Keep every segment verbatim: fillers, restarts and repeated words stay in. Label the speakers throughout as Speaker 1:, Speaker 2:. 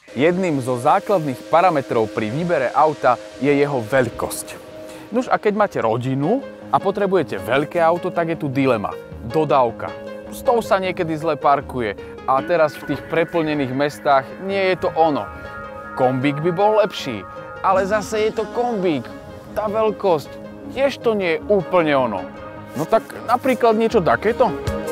Speaker 1: Jedným zo základných parametrov pri výbere auta je jeho veľkosť. Nuž a keď máte rodinu a potrebujete veľké auto, tak je tu dilema. Dodávka. S tou sa niekedy zle parkuje a teraz v tých preplnených mestách nie je to ono. Kombík by bol lepší, ale zase je to kombík. Tá veľkosť tiež to nie je úplne ono. No tak napríklad niečo takéto.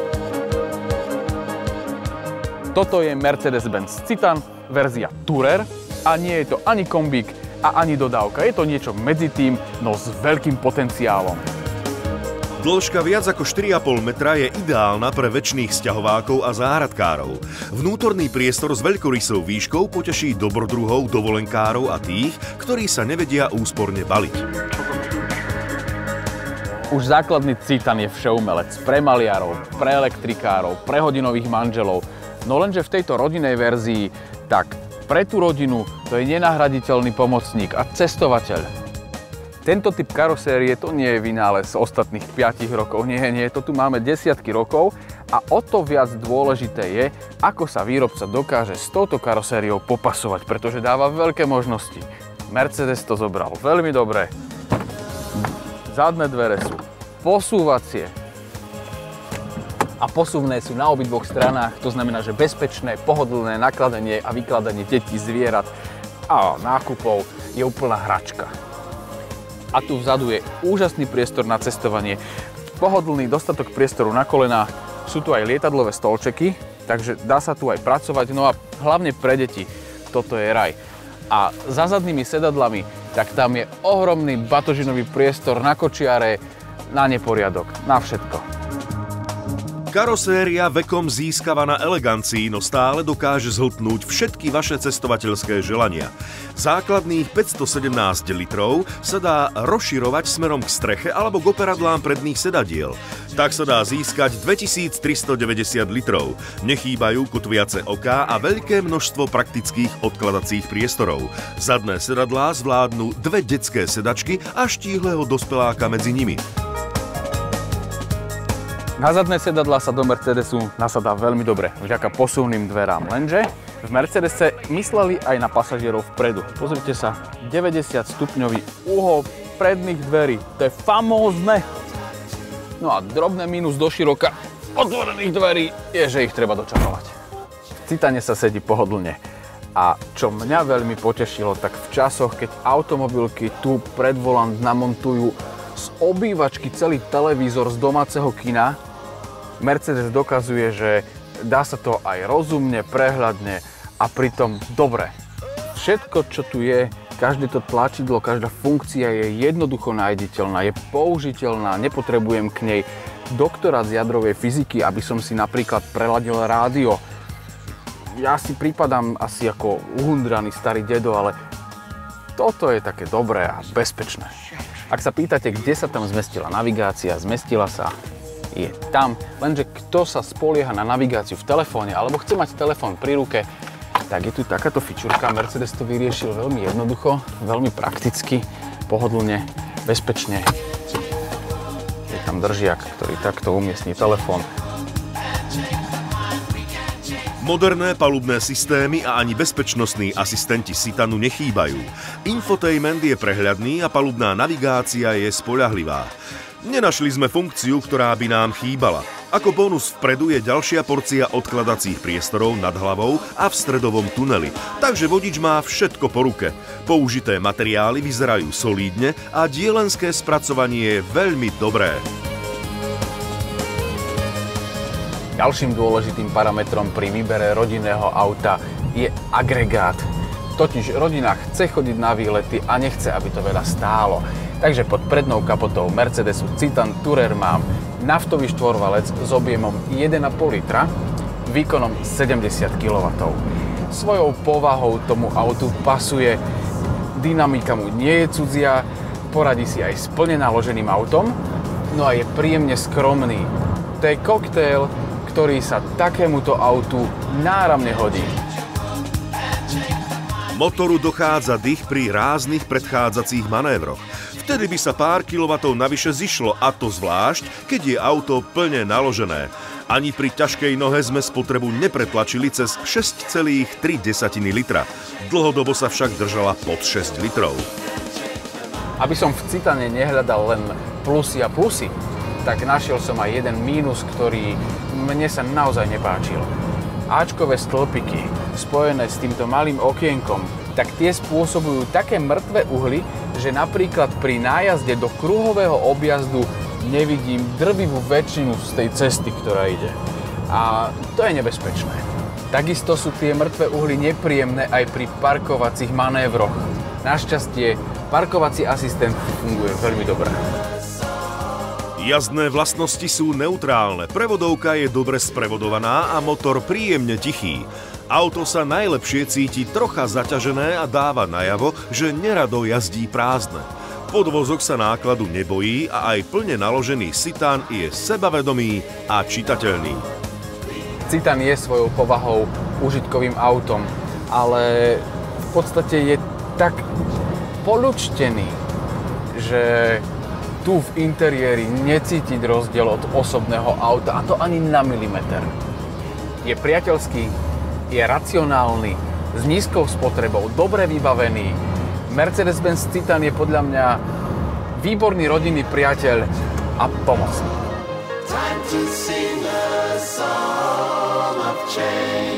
Speaker 1: Toto je Mercedes-Benz Citan, verzia Tourer a nie je to ani kombík a ani dodávka. Je to niečo medzi tým, no s veľkým potenciálom.
Speaker 2: Dĺžka viac ako štyri a pol metra je ideálna pre večných sťahovákov a záhradkárov. Vnútorný priestor s veľkorysou výškou poteší dobrodruhov, dovolenkárov a tých, ktorí sa nevedia úsporne baliť.
Speaker 1: Už základný Citan je všeumelec pre maliarov, pre elektrikárov, pre hodinových manželov. No lenže v tejto rodinnej verzii, tak pre tú rodinu to je nenahraditeľný pomocník a cestovateľ. Tento typ karosérie to nie je vynález ostatných piatich rokov, nie, nie, to tu máme desiatky rokov a o to viac dôležité je, ako sa výrobca dokáže s touto karosériou popasovať, pretože dáva veľké možnosti. Mercedes to zobral veľmi dobre. Zadné dvere sú posúvacie. A posuvné sú na obidvoch stranách, to znamená, že bezpečné, pohodlné nakladanie a vykladanie detí, zvierat a nákupov je úplná hračka. A tu vzadu je úžasný priestor na cestovanie, pohodlný dostatok priestoru na kolená, sú tu aj lietadlové stolčeky, takže dá sa tu aj pracovať, no a hlavne pre deti toto je raj. A za zadnými sedadlami, tak tam je ohromný batožinový priestor na kočiare, na neporiadok, na všetko.
Speaker 2: Karoséria vekom získava na elegancii, no stále dokáže zhltnúť všetky vaše cestovateľské želania. Základných päťstosedemnásť litrov sa dá rozširovať smerom k streche alebo k operadlám predných sedadiel. Tak sa dá získať dvetisíctristodeväťdesiat litrov. Nechýbajú kotviace oká a veľké množstvo praktických odkladacích priestorov. Zadné sedadlá zvládnu dve detské sedačky a štíhleho dospeláka medzi nimi.
Speaker 1: Na zadné sedadlá sa do Mercedesu nasadá veľmi dobre, vďaka posuvným dverám. Lenže v Mercedese mysleli aj na pasažierov vpredu. Pozrite sa, deväťdesiat stupňový uhol predných dverí, to je famózne. No a drobné mínus do široka otvorených dverí je, že ich treba dočarovať. V Citane sa sedí pohodlne. A čo mňa veľmi potešilo, tak v časoch, keď automobilky tu pred volant namontujú z obývačky celý televízor z domáceho kina, Mercedes dokazuje, že dá sa to aj rozumne, prehľadne a pritom dobre. Všetko, čo tu je, každé to tlačidlo, každá funkcia je jednoducho nájditeľná, je použiteľná, nepotrebujem k nej doktorát z jadrovej fyziky, aby som si napríklad preladil rádio. Ja si pripadám asi ako uhundraný starý dedo, ale toto je také dobré a bezpečné. Ak sa pýtate, kde sa tam zmestila navigácia, zmestila sa, je tam. Lenže kto sa spolieha na navigáciu v telefóne alebo chce mať telefón pri ruke, tak je tu takáto fičurka. Mercedes to vyriešil veľmi jednoducho, veľmi prakticky, pohodlne, bezpečne. Je tam držiak, ktorý takto umiestní telefón.
Speaker 2: Moderné palubné systémy a ani bezpečnostní asistenti Citanu nechýbajú. Infotainment je prehľadný a palubná navigácia je spoľahlivá. Nenašli sme funkciu, ktorá by nám chýbala. Ako bonus vpredu je ďalšia porcia odkladacích priestorov nad hlavou a v stredovom tuneli. Takže vodič má všetko po ruke. Použité materiály vyzerajú solídne a dielenské spracovanie je veľmi dobré.
Speaker 1: Ďalším dôležitým parametrom pri výbere rodinného auta je agregát. Totiž rodina chce chodiť na výlety a nechce, aby to veľa stálo. Takže pod prednou kapotou Mercedesu Citan Tourer mám naftový štvorvalec s objemom jeden a pol litra, výkonom sedemdesiat kilowattov. Svojou povahou tomu autu pasuje, dynamika mu nie je cudzia, poradí si aj s plne naloženým autom, no a je príjemne skromný. To je koktail, ktorý sa takémuto autu náramne hodí.
Speaker 2: Motoru dochádza dých pri ráznych predchádzacích manévroch. Vtedy by sa pár kilovatov navyše zišlo, a to zvlášť, keď je auto plne naložené. Ani pri ťažkej nohe sme spotrebu nepretlačili cez šesť celá tri litra. Dlhodobo sa však držala pod šesť litrov.
Speaker 1: Aby som v Citane nehľadal len plusy a plusy, tak našiel som aj jeden mínus, ktorý mne sa naozaj nepáčil. Áčkové stĺpiky spojené s týmto malým okienkom, tak tie spôsobujú také mŕtve uhly, že napríklad pri nájazde do kruhového objazdu nevidím drvivú väčšinu z tej cesty, ktorá ide. A to je nebezpečné. Takisto sú tie mŕtve uhly nepríjemné aj pri parkovacích manévroch. Našťastie parkovací asistent funguje veľmi dobre.
Speaker 2: Jazdné vlastnosti sú neutrálne, prevodovka je dobre sprevodovaná a motor príjemne tichý. Auto sa najlepšie cíti trocha zaťažené a dáva najavo, že nerado jazdí prázdne. Podvozok sa nákladu nebojí a aj plne naložený Citan je sebavedomý a čitateľný.
Speaker 1: Citan je svojou povahou užitkovým autom, ale v podstate je tak polučtený, že tu v interiéri necítiť rozdiel od osobného auta, a to ani na milimeter. Je priateľský, je racionálny, s nízkou spotrebou, dobre vybavený. Mercedes-Benz Citan je podľa mňa výborný rodinný priateľ a pomocný. Time to sing a song of change.